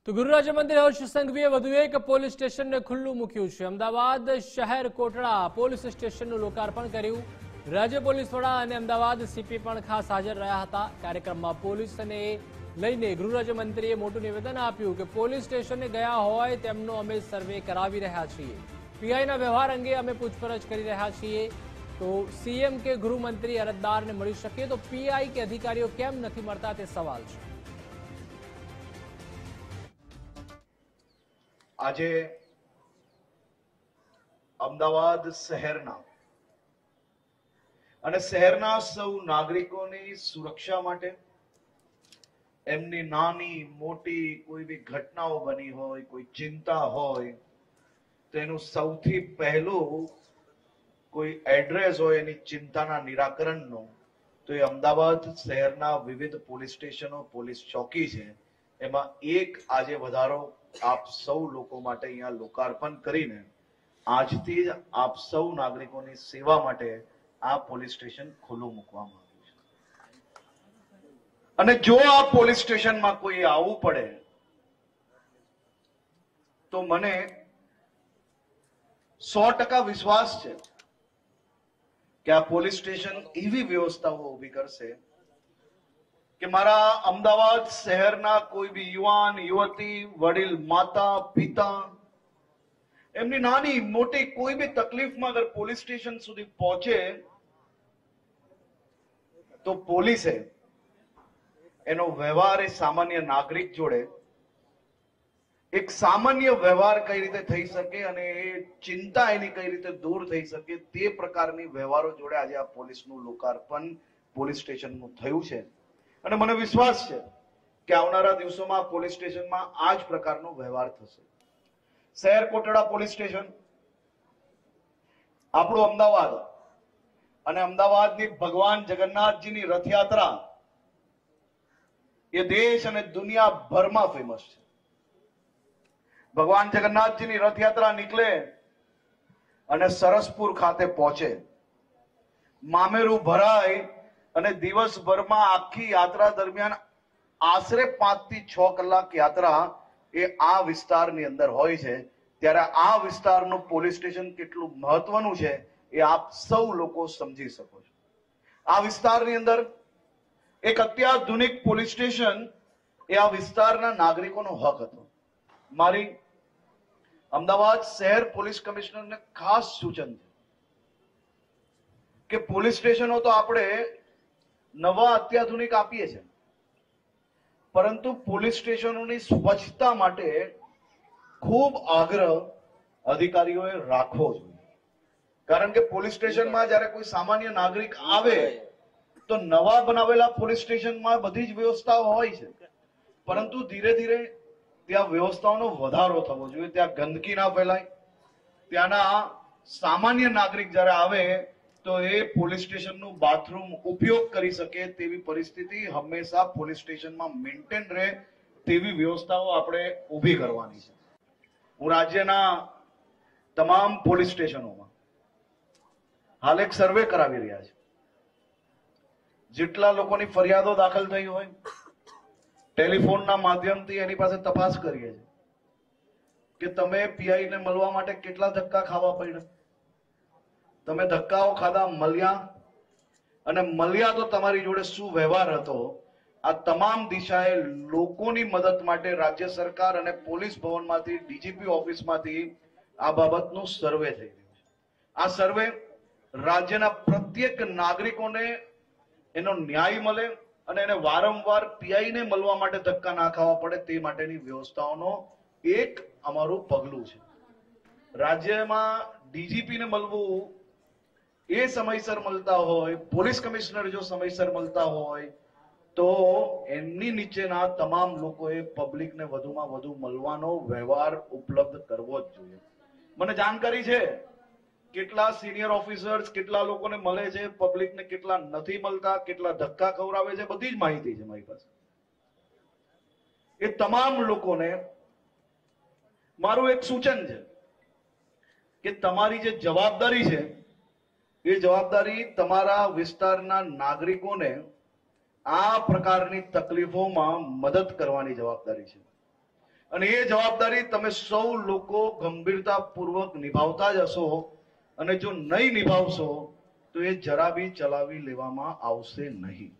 તો ગૃહ રાજ્યમંત્રી હર્ષ સંઘવીએ વધુ એક પોલીસ સ્ટેશનને ખુલ્લું મૂક્યું છે। અમદાવાદ શહેર કોટડા પોલીસ સ્ટેશનનું લોકાર્પણ કર્યું। રાજ્ય પોલીસ વડા અને અમદાવાદ સીપી પણ ખાસ હાજર રહ્યા હતા। કાર્યક્રમમાં પોલીસને લઈને ગૃહ રાજ્યમંત્રીએ મોટું નિવેદન આપ્યું કે પોલીસ સ્ટેશને ગયા હોય તેમનો અમે સર્વે કરાવી રહ્યા છીએ। પીઆઈના વ્યવહાર અંગે અમે પૂછપરછ કરી રહ્યા છીએ। તો સીએમ કે ગૃહમંત્રી અરજદારને મળી શકે તો પીઆઈ કે અધિકારીઓ કેમ નથી મળતા તે સવાલ છે। આજે અમદાવાદ શહેરના અને શહેરના સૌ નાગરિકોની સુરક્ષા માટે એમની નાની મોટી કોઈ બી ઘટનાઓ બની હોય, કોઈ ચિંતા હોય તો એનું સૌથી પહેલું કોઈ એડ્રેસ હોય એની ચિંતાના નિરાકરણનો તો એ અમદાવાદ શહેરના વિવિધ પોલીસ સ્ટેશનો, પોલીસ ચોકી છે। એમાં એક આજે વધારો આપ સૌ લોકો માટે અહીંયા લોકાર્પણ કરીને આજથી જ આપ સૌ નાગરિકોની સેવા માટે આ પોલીસ સ્ટેશન ખુલ્લું મૂકવામાં આવ્યું છે। અને જો આ પોલીસ સ્ટેશનમાં કોઈ આવવું પડે તો મને 100% વિશ્વાસ છે કે આ પોલીસ સ્ટેશન એવી વ્યવસ્થાઓ ઊભી કરશે કે મારા અમદાવાદ શહેરના કોઈ બી યુવાન, યુવતી, વડીલ, માતા, પિતા એમની નાની મોટી કોઈ બી તકલીફમાં અગર પોલીસ સ્ટેશન સુધી પહોંચે તો પોલીસે એનો વ્યવહાર એ સામાન્ય નાગરિક જોડે એક સામાન્ય વ્યવહાર કઈ રીતે થઈ શકે અને એ ચિંતા એની કઈ રીતે દૂર થઈ શકે તે પ્રકારની વ્યવહારો જોડે આજે આ પોલીસનું લોકાર્પણ પોલીસ સ્ટેશનનું થયું છે। અને મને વિશ્વાસ છે કે આવનારા દિવસોમાં પોલીસ સ્ટેશનમાં આ જ પ્રકારનો વ્યવહાર થશે। શહેર કોટડા પોલીસ સ્ટેશન આપણું અમદાવાદ અને અમદાવાદની ભગવાન જગન્નાથજીની રથયાત્રા એ દેશ અને દુનિયાભરમાં ફેમસ છે। ભગવાન જગન્નાથજીની રથયાત્રા નીકળે અને સરસપુર ખાતે પહોંચે, મામેરું ભરાય અને દિવસભરમાં આખી યાત્રા દરમિયાન આશરે 5 થી 6 કલાક યાત્રા એ આ વિસ્તારની અંદર હોય છે। ત્યારે આ વિસ્તારનું પોલીસ સ્ટેશન કેટલું મહત્વનું છે એ આપ સૌ લોકો સમજી શકો છો। આ વિસ્તારની અંદર એક અત્યાધુનિક પોલીસ સ્ટેશન એ આ વિસ્તારના નાગરિકોનો હક હતો। મારી અમદાવાદ શહેર પોલીસ કમિશનરને ખાસ સૂચન છે કે પોલીસ સ્ટેશનો તો આપણે નવા અત્યાધુનિક આપીએ છીએ, પરંતુ પોલીસ સ્ટેશનોની સ્વચ્છતા માટે ખૂબ આગ્રહ અધિકારીઓએ રાખવો જોઈએ। કારણ કે પોલીસ સ્ટેશનમાં જ્યારે કોઈ સામાન્ય નાગરિક આવે તો નવા બનાવેલા પોલીસ સ્ટેશનમાં બધી જ વ્યવસ્થાઓ હોય છે, પરંતુ ધીરે ધીરે ત્યાં વ્યવસ્થાઓનો વધારો થવો જોઈએ। ત્યાં ગંદકી ના ફેલાય, ત્યાંના સામાન્ય નાગરિક જ્યારે આવે તો એ પોલીસ સ્ટેશનનું બાથરૂમ ઉપયોગ કરી શકે તેવી પરિસ્થિતિ હંમેશા પોલીસ સ્ટેશનમાં મેન્ટેન રહે તેવી વ્યવસ્થાઓ આપણે ઊભી કરવાની છે। હું રાજ્યના તમામ પોલીસ સ્ટેશનોમાં હાલ એક સર્વે કરાવી રહ્યા છે। જેટલા લોકોની ફરિયાદો દાખલ થઈ હોય ટેલિફોનના માધ્યમથી એની પાસે તપાસ કરીએ છીએ કે તમે પીઆઈને મળવા માટે કેટલા ધક્કા ખાવા પડ્યા, તમે ધક્કાઓ ખાધા, મળ્યા અને મળ્યા તો તમારી જોડે શું વ્યવહાર હતો। આ તમામ દિશાએ લોકોની મદદ માટે રાજ્ય સરકાર અને પોલીસ ભવનમાંથી, ડીજીપી ઓફિસમાંથી આ બાબતનું સર્વે થઈ રહ્યું છે। આ સર્વે રાજ્યના પ્રત્યેક નાગરિકોને એનો ન્યાય મળે અને એને વારંવાર પીઆઈને મળવા માટે ધક્કા ના ખાવા પડે તે માટેની વ્યવસ્થાઓનો એક અમારું પગલું છે। રાજ્યમાં ડીજીપીને મળવું એ સમયસર મળતા હોય, પોલીસ કમિશનર જો સમયસર મળતા હોય તો એમની નીચેના તમામ લોકોએ પબ્લિકને વધુમાં વધુ મળવાનો વ્યવહાર ઉપલબ્ધ કરવો જ જોઈએ। મને જાણકારી છે કેટલા સિનિયર ઓફિસર્સ કેટલા લોકોને મળે છે, પબ્લિકને કેટલા નથી મળતા, કેટલા ધક્કા ખવડાવે છે, બધી જ માહિતી છે મારી પાસે। એ તમામ લોકોને મારું એક સૂચન છે કે તમારી જે જવાબદારી છે એ જવાબદારી તમારા વિસ્તારના નાગરિકોને આ પ્રકારની તકલીફોમાં મદદ કરવાની જવાબદારી છે। અને એ જવાબદારી તમે સૌ લોકો ગંભીરતાપૂર્વક નિભાવતા જ હશો, અને જો નહીં નિભાવશો તો એ જરા બી ચલાવી લેવામાં આવશે નહીં.